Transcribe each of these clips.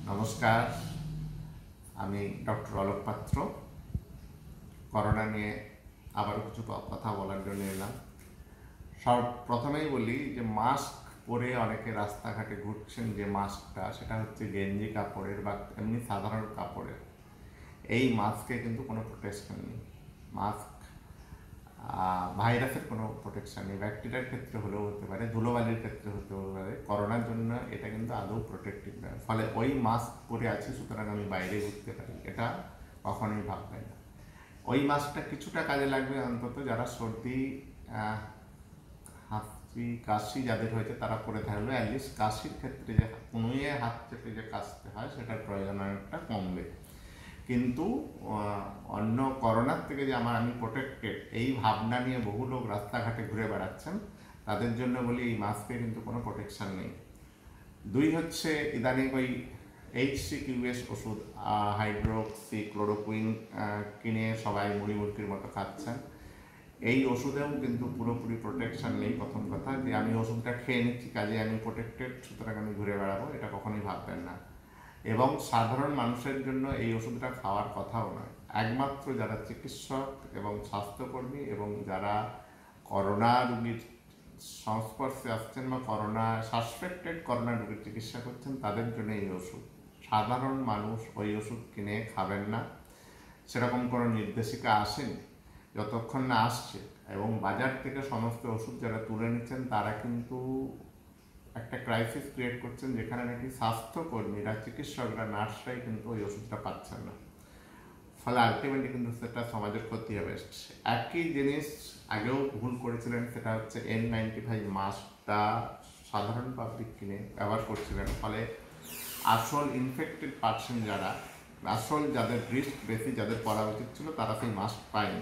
নমস্কার, আমি ডক্টর অলোক পাত্র। করোনা নিয়ে আবারও কিছু কথা বলার জন্য এলাম। প্রথমেই বলি যে মাস্ক পরে অনেকে রাস্তাঘাটে ঘুরছেন, যে মাস্কটা সেটা হচ্ছে গেঞ্জি কাপড়ের বা এমনি সাধারণ কাপড়ের। এই মাস্কে কিন্তু কোনো প্রোটেকশন নেই। মাস্ক ভাইরাসের কোনো প্রোটেকশন নেই। ব্যাকটেরিয়ার ক্ষেত্রে হলেও হতে পারে, ধুলোবালির ক্ষেত্রে হতেও পারে। করোনার জন্য এটা কিন্তু আদৌ প্রোটেক্টিভ নয়। ফলে ওই মাস্ক পরে আছি, সুতরাং আমি বাইরে ঘুরতে পারি, এটা কখনোই ভাববেন না। ওই মাস্কটা কিছুটা কাজে লাগবে অন্তত যারা সর্দি, হাঁচি, কাশি যাদের হয়েছে তারা পরে থাকবে। অ্যাটলিস্ট কাশির ক্ষেত্রে যে কনুইয়ে হাত চেপে যে কাশতে হয় সেটার প্রয়োজন অনেকটা কমবে। কিন্তু অন্য করোনার থেকে যে আমি প্রোটেক্টেড, এই ভাবনা নিয়ে বহু লোক রাস্তাঘাটে ঘুরে বেড়াচ্ছেন, তাদের জন্য বলি এই মাস্কে কিন্তু কোনো প্রোটেকশন নেই। দুই হচ্ছে ইদানিং ওই HCQS ওষুধ, হাইড্রোক্সি ক্লোরোকুইন কিনে সবাই মুড়ি মুরগির মতো খাচ্ছেন। এই ওষুধেও কিন্তু পুরোপুরি প্রোটেকশন নেই। প্রথম কথা যে আমি ওষুধটা খেয়ে নিচ্ছি, কাজে আমি প্রোটেক্টেড, সুতরাং আমি ঘুরে বেড়াবো, এটা কখনোই ভাববেন না। এবং সাধারণ মানুষের জন্য এই ওষুধটা খাওয়ার কথাও নয়। একমাত্র যারা চিকিৎসক এবং স্বাস্থ্যকর্মী এবং যারা করোনা রোগীর সংস্পর্শে আসছেন বা সাসপেক্টেড করোনা রোগীর চিকিৎসা করছেন, তাদের জন্য এই ওষুধ। সাধারণ মানুষ ওই ওষুধ কিনে খাবেন না, সেরকম কোনো নির্দেশিকা আসেনি। যতক্ষণ না আসছে এবং বাজার থেকে সমস্ত ওষুধ যারা তুলে নিচ্ছেন, তারা কিন্তু একটা ক্রাইসিস ক্রিয়েট করছেন, যেখানে নাকি স্বাস্থ্যকর্মীরা, চিকিৎসকরা, নার্সরাই কিন্তু ওই ওষুধটা পাচ্ছেন না। ফলে আলটিমেটলি কিন্তু সেটা সমাজের ক্ষতি হবে। একই জিনিস আগেও ভুল করেছিলেন, সেটা হচ্ছে N95 মাস্কটা সাধারণ পাবলিক কিনে ব্যবহার করছিলেন। ফলে আসল ইনফেক্টেড পার্সন যারা, আসল যাদের রিস্ক বেশি, যাদের পরা উচিত ছিল, তারা সেই মাস্ক পায়নি।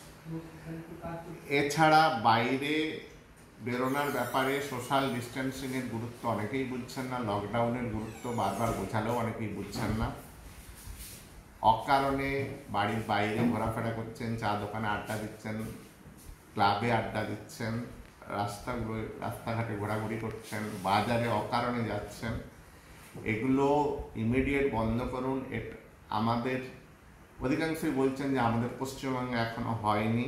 এছাড়া বাইরে বেরোনোর ব্যাপারে সোশ্যাল ডিস্টেন্সিংয়ের গুরুত্ব অনেকেই বুঝছেন না। লকডাউনের গুরুত্ব বারবার বোঝালেও অনেকেই বুঝছেন না। অকারণে বাড়ির বাইরে ঘোরাফেরা করছেন, চা দোকানে আড্ডা দিচ্ছেন, ক্লাবে আড্ডা দিচ্ছেন, রাস্তাঘাটে ঘোরাঘুরি করছেন, বাজারে অকারণে যাচ্ছেন। এগুলো ইমিডিয়েট বন্ধ করুন। আমাদের অধিকাংশই বলছেন যে আমাদের পশ্চিমবঙ্গে এখনো হয়নি,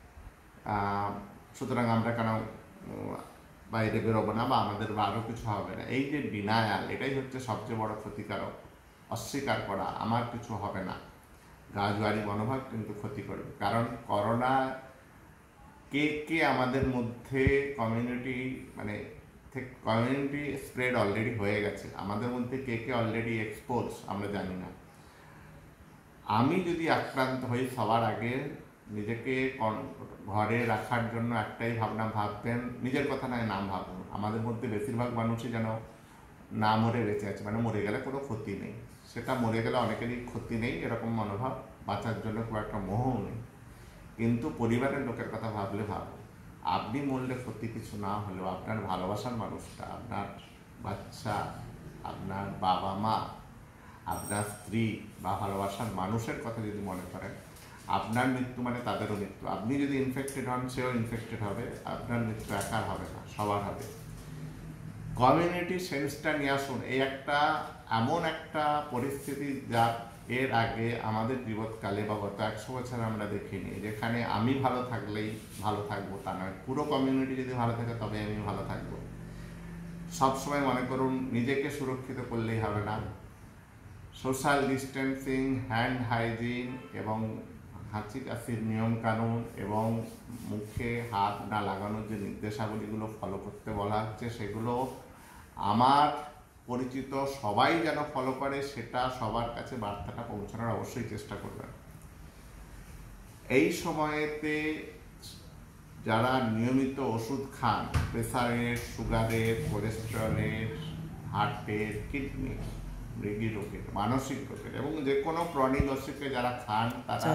সুতরাং আমরা কেন বাইরে বেরোবো না বা আমাদের আরও কিছু হবে না। এই যে ডিনায়াল, এটাই হচ্ছে সবচেয়ে বড় ক্ষতিকারক। অস্বীকার করা আমার কিছু হবে না, গাছবাড়ি মনোভাব কিন্তু ক্ষতি করবে। কারণ করোনা কে আমাদের মধ্যে কমিউনিটি স্প্রেড অলরেডি হয়ে গেছে। আমাদের মধ্যে কে অলরেডি এক্সপোজ আমরা জানি না। আমি যদি আক্রান্ত হই, সবার আগে নিজেকে ঘরে রাখার জন্য একটাই ভাববেন, নিজের কথা নয়, নাম ভাবুন। আমাদের মধ্যে বেশিরভাগ মানুষই যেন না মরে বেঁচে আছে, মানে মরে গেলে কোনো ক্ষতি নেই। সেটা মরে গেলে অনেকেরই ক্ষতি নেই এরকম মনোভাব, বাঁচার জন্য খুব একটা মোহও নেই। কিন্তু পরিবারের লোকের কথা ভাবলে ভাবুন, আপনি মরলে ক্ষতি কিছু না হলেও আপনার ভালোবাসার মানুষটা, আপনার বাচ্চা, আপনার বাবা মা, আপনার স্ত্রী বা ভালোবাসার মানুষের কথা যদি মনে করেন, আপনার মৃত্যু মানে তাদেরও মৃত্যু। আপনি যদি ইনফেক্টেড হন, সেও ইনফেক্টেড হবে। আপনার মৃত্যু একার হবে না, সবার হবে। কমিউনিটি সেন্সটা নিয়ে আসুন। এই এমন একটা পরিস্থিতি যা এর আগে আমাদের জীবৎকালে বা গত 100 বছর আমরা দেখিনি, যেখানে আমি ভালো থাকলেই ভালো থাকবো তা নয়, পুরো কমিউনিটি যদি ভালো থাকে তবে আমি ভালো থাকবো। সবসময় মনে করুন, নিজেকে সুরক্ষিত করলেই হবে না। সোশ্যাল ডিস্টেন্সিং, হ্যান্ড হাইজিন এবং হাঁচি কাশির নিয়মকানুন এবং মুখে হাত না লাগানোর যে নির্দেশাবলীগুলো ফলো করতে বলা হচ্ছে, সেগুলো আমার পরিচিত সবাই যেন ফলো করে, সেটা সবার কাছে বার্তাটা পৌঁছানোর অবশ্যই চেষ্টা করবেন। এই সময়েতে যারা নিয়মিত ওষুধ খান, প্রেসারের, সুগারের, কোলেস্টেরলের, হার্টের, কিডনির, মৃগী রোগের, মানসিক রোগের এবং যে কোনো ক্রনিক অসুখে যারা খান,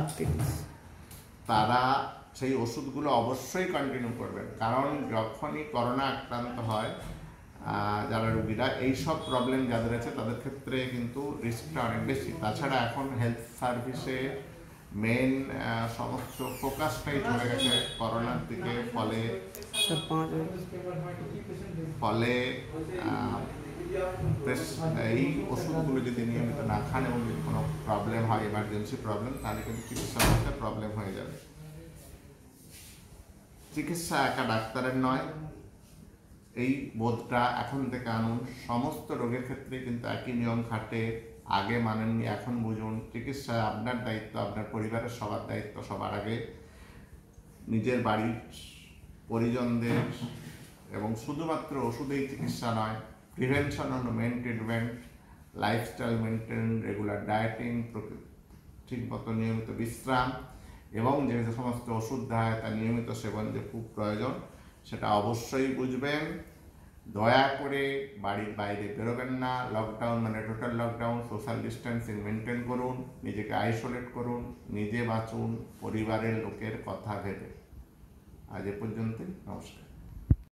তারা সেই ওষুধগুলো অবশ্যই কন্টিনিউ করবেন। কারণ যখনই করোনা আক্রান্ত হয় যারা রোগীরা, এইসব প্রবলেম যাদের আছে তাদের ক্ষেত্রে কিন্তু রিস্কটা অনেক বেশি। তাছাড়া এখন হেলথ সার্ভিসে মেন সমস্ত ফোকাসটাই চলে গেছে করোনার দিকে। ফলে তো এই ওষুধগুলো যদি নিয়মিত না খান এবং যদি কোনো প্রবলেম হয়, এমার্জেন্সি প্রবলেম, তাহলে কিন্তু চিকিৎসার মধ্যে প্রবলেম হয়ে যাবে। চিকিৎসা একা ডাক্তারের নয়, এই বোধটা এখন থেকে আনুন। সমস্ত রোগের ক্ষেত্রে কিন্তু একই নিয়ম খাটে। আগে মানেননি, এখন বুঝুন। চিকিৎসা আপনার দায়িত্ব, আপনার পরিবারের সবার দায়িত্ব। সবার আগে নিজের বাড়ির পরিজনদের, এবং শুধুমাত্র ওষুধেই চিকিৎসা নয়, প্রিভেনশন হলো main treatment. Lifestyle maintain, regular dieting, ঠিক মতো নিয়মিত বিশ্রাম, এবং যে সমস্ত ওষুধ দেওয়া হয় তার নিয়মিত সেবন যে খুব প্রয়োজন, সেটা অবশ্যই বুঝবেন। দয়া করে বাড়ির বাইরে বেরোবেন না। লকডাউন মানে total lockdown. Social distancing maintain করুন, নিজেকে আইসোলেট করুন, নিজে বাঁচুন পরিবারের লোকের কথা ভেবে। আজ এ পর্যন্তই, নমস্কার।